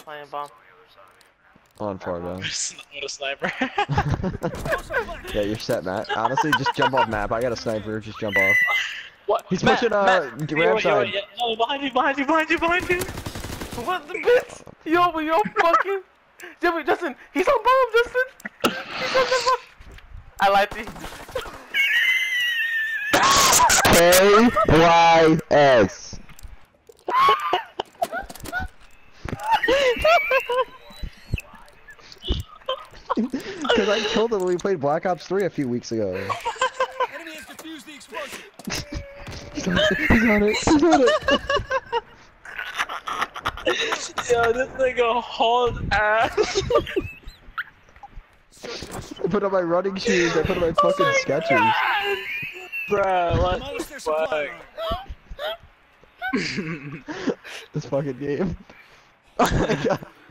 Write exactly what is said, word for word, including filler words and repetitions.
Playing bomb. On far down. What a sniper. Yeah, you're set, Matt. Honestly, just jump off map. I got a sniper. Just jump off. What? He's Matt, pushing uh Matt, ramp side. yo, yo, no, behind you, behind you, behind you, behind you. What the bitch? Yo, but yo, fucking. Jimmy, Justin, he's on bomb, Justin. He's on the bomb. I lied to you. K Y S. Because I killed him when we played Black Ops three a few weeks ago. Enemy has defused the explosion. He's on it. He's on it. He's on it. Yo, this nigga hauled ass. I put on my running shoes. I put on my fucking Oh my Skechers. Bruh, what Demolish the their supply fuck? line. This fucking game. Oh my god.